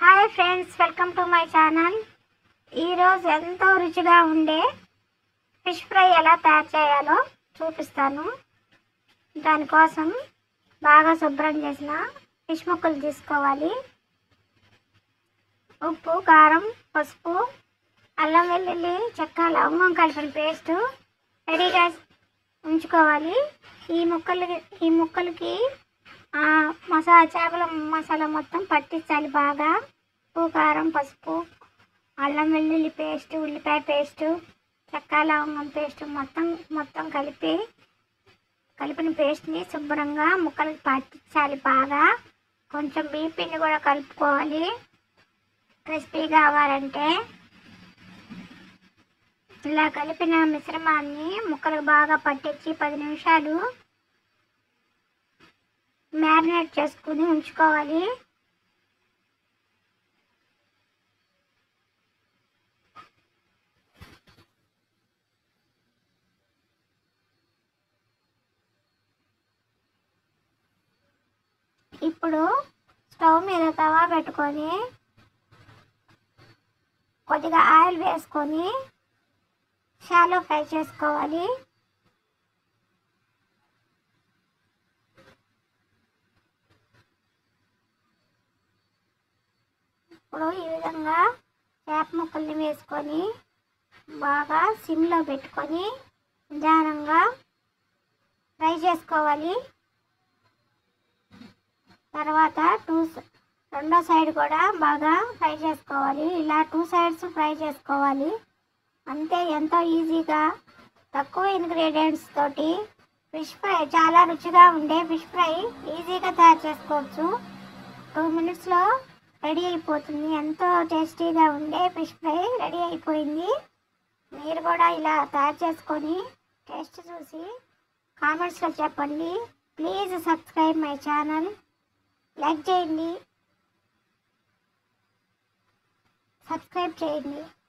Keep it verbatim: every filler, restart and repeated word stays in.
Hi friends, welcome to my channel. ఈరోజు ఎంతో రుచిగా ఉండే ఫిష్ ఫ్రై ఎలా తయారు చేయాలో చూపిస్తాను. దానికోసం బాగా శుభ్రం చేసిన ఫిష్ ముక్కలు తీసుకోవాలి. ఉప్పు, కారం, పసుపు, అల్లం వెల్లుల్లి చెక్క లవంగం కలిపిన పేస్ట్ రెడీగా ఉంచుకోవాలి. ఈ ముక్కలకి ఈ ముక్కలకి మసాలా చేపల మసాలా మొత్తం పట్టించాలి బాగా. ఉప్పు, కారం, పసుపు, అల్లం వెల్లుల్లి పేస్ట్, ఉల్లిపాయ పేస్ట్, చెక్క లవంగం పేస్ట్ మొత్తం మొత్తం కలిపి కలిపిన పేస్ట్ని శుభ్రంగా ముక్కలకి పట్టించాలి బాగా. కొంచెం బీపీని కూడా కలుపుకోవాలి క్రిస్పీ కావాలంటే. ఇలా కలిపిన మిశ్రమాన్ని ముక్కలకు బాగా పట్టించి పది నిమిషాలు మ్యారినేట్ చేసుకుని ఉంచుకోవాలి. ఇప్పుడు స్టవ్ మీద తవా పెట్టుకొని కొద్దిగా ఆయిల్ వేసుకొని షాలో ఫ్రై చేసుకోవాలి. ఇప్పుడు ఈ విధంగా చేప ముక్కల్ని వేసుకొని బాగా సిమ్లో పెట్టుకొని నిదానంగా ఫ్రై చేసుకోవాలి. తర్వాత టూ రెండో సైడ్ కూడా బాగా ఫ్రై చేసుకోవాలి. ఇలా టూ సైడ్స్ ఫ్రై చేసుకోవాలి. అంతే, ఎంతో ఈజీగా తక్కువ ఇంగ్రీడియంట్స్ తోటి ఫిష్ ఫ్రై, చాలా రుచిగా ఉండే ఫిష్ ఫ్రై ఈజీగా తయారు చేసుకోవచ్చు. టూ మినిట్స్లో రెడీ అయిపోతుంది. ఎంతో టేస్టీగా ఉండే ఫిష్ ఫ్రై రెడీ అయిపోయింది. మీరు కూడా ఇలా తయారు చేసుకొని టేస్ట్ చూసి కామెంట్స్లో చెప్పండి. Please subscribe my channel. Like చేయండి, సబ్స్క్రైబ్ చేయండి.